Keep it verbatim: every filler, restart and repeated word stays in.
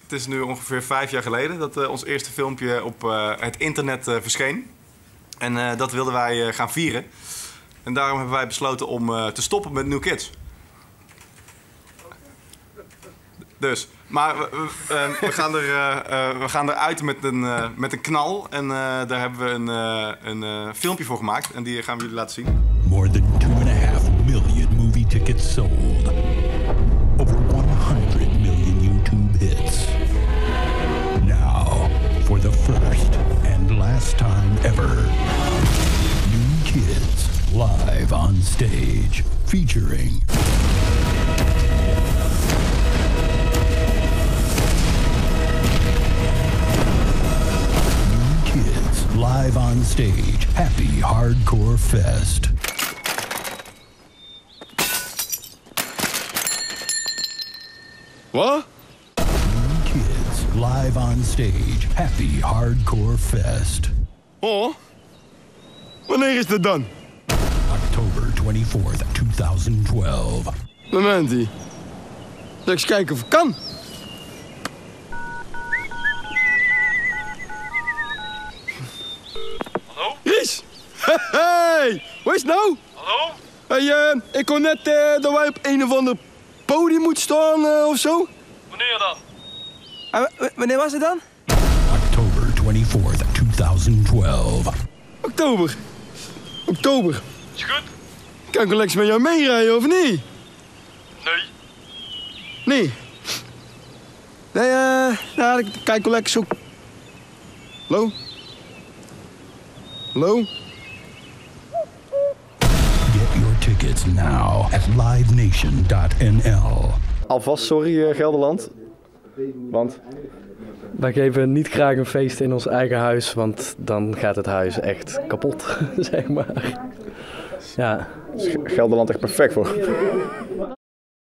Het is nu ongeveer vijf jaar geleden dat uh, ons eerste filmpje op uh, het internet uh, verscheen. En uh, dat wilden wij uh, gaan vieren. En daarom hebben wij besloten om uh, te stoppen met New Kids. Dus, maar we, uh, we, gaan, er, uh, uh, we gaan eruit met een, uh, met een knal. En uh, daar hebben we een, uh, een uh, filmpje voor gemaakt. En die gaan we jullie laten zien. More than two and a half million movie tickets sold. Over one hundred million YouTube hits. Now, for the first and last time ever, New Kids live on stage, featuring New Kids live on stage, Happy Hardcore Fest. Wat? New Kids live on stage, Happy Hardcore Fest. Oh, wanneer is dat dan? October twenty-fourth, twenty twelve. Momentie. Zal ik eens kijken of ik kan? Hallo? Ries! Hey! Hoe is het nou? Hallo? Hey, uh, ik kon net uh, dat wij op een of ander podium moeten staan uh, of zo. Wanneer dan? Uh, wanneer was het dan? October twenty-fourth, twenty twelve. Oktober. Oktober. Is goed? Kan ik wel lekker met jou meerijden of niet? Nee. Nee. Nee, eh, nou, ik kijk wel lekker zo. Hallo? Hallo? Get your tickets now at live nation dot n l. Alvast sorry uh, Gelderland, want wij geven niet graag een feest in ons eigen huis, want dan gaat het huis echt kapot, zeg maar. Ja. Gelderland echt perfect voor.